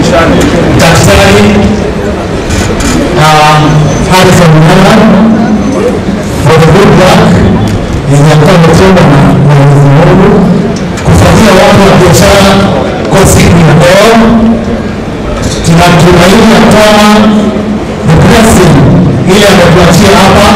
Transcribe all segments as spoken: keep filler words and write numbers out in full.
Daktari Harrison Nyoro for the good work inakuwa mtendo na Mwenyezi Mungu kufanyia watu wa biashara kwa siku ya leo. Tunatumaini ya kwamba the blessing ile ametuachia hapa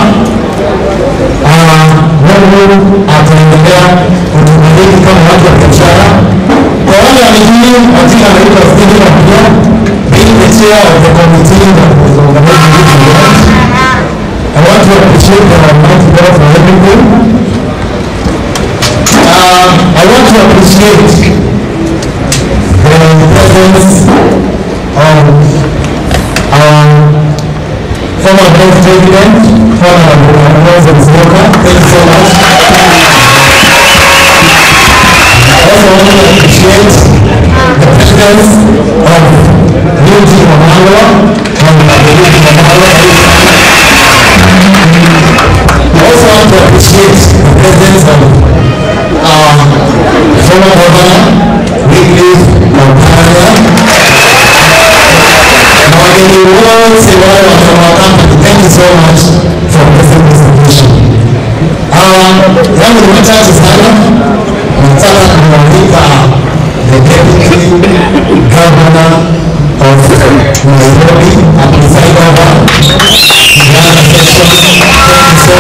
Mungu ataendelea kutubariki kama watu wa biashara. Kwa wale wengine katika anaitwa Stephen Apia, being the chair of the committee that was organizing this event, I want to appreciate the Almighty God for everything. Um, I want to appreciate the presence of our former Vice President, Honorable Ndindi. Thank you so much. I also want to appreciate the presence of Nyoro and I also want to appreciate the presence of our former governor, Wycliffe Oparanya. Thank you so much for blessing this occasion. Yangu ni machache sana. Nataka kumwalika the deputy governor of Nairobi and preside over Uganda section. Thank you so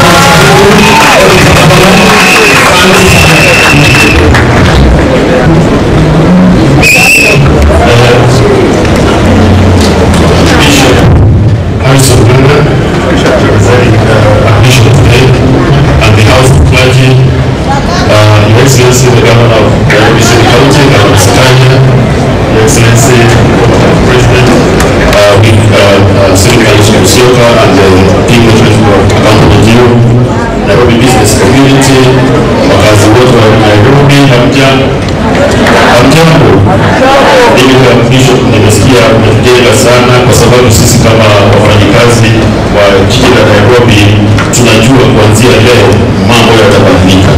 Harrison Nyoro, representing uh, our bishop today, and the House of Clergy, uh, Your Excellency, the Governor of Nairobi City County, Governor Sakaja, Your Excellency, President, uh, with uh, uh, City Council Soka and the team responsible for accountable Nairobi business community, wakazi wote wa Nairobi, hamjambo. Hamjambo. Mimi kama bishop nimesikia umetujenga sana kwa sababu sisi kama wafanyikazi wa jiji la Nairobi tunajua kuanzia leo mambo yatabadilika.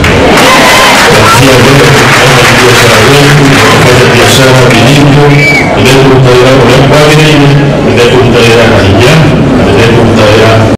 Kuanzia leo tutafanya biashara yetu, tutafanya biashara vilivyo, leo